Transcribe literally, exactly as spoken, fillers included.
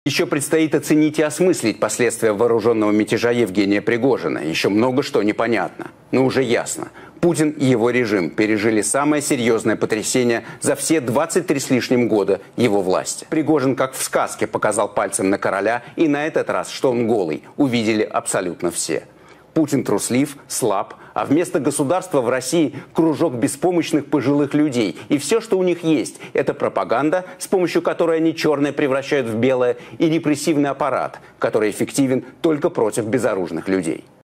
Еще предстоит оценить и осмыслить последствия вооруженного мятежа Евгения Пригожина. Еще много что непонятно. Но уже ясно. Путин и его режим пережили самое серьезное потрясение за все двадцать три с лишним года его власти. Пригожин, как в сказке, показал пальцем на короля, и на этот раз, что он голый, увидели абсолютно все. Путин труслив, слаб, а вместо государства в России кружок беспомощных пожилых людей. И все, что у них есть, это пропаганда, с помощью которой они черное превращают в белое, и репрессивный аппарат, который эффективен только против безоружных людей.